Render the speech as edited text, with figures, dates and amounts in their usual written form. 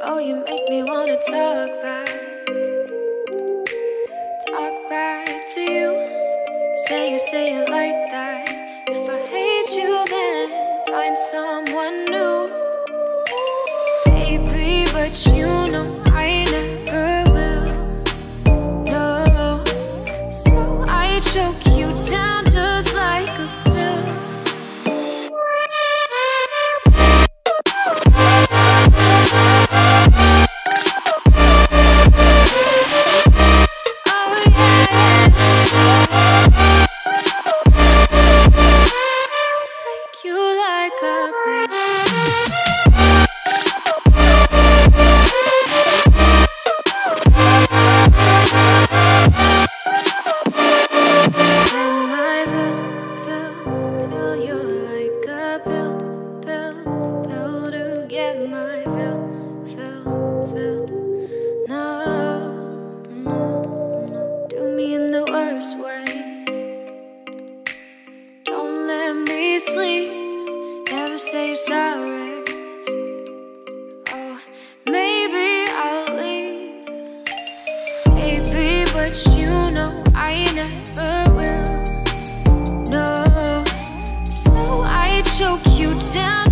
Oh, you make me wanna talk back to you. Say it like that. If I hate you, then find someone new. Baby, but you know I never will. No, so I choke you down just like a pill. Sleep, never say you're sorry. Oh, maybe I'll leave, baby, but you know I never will. No, so I choke you down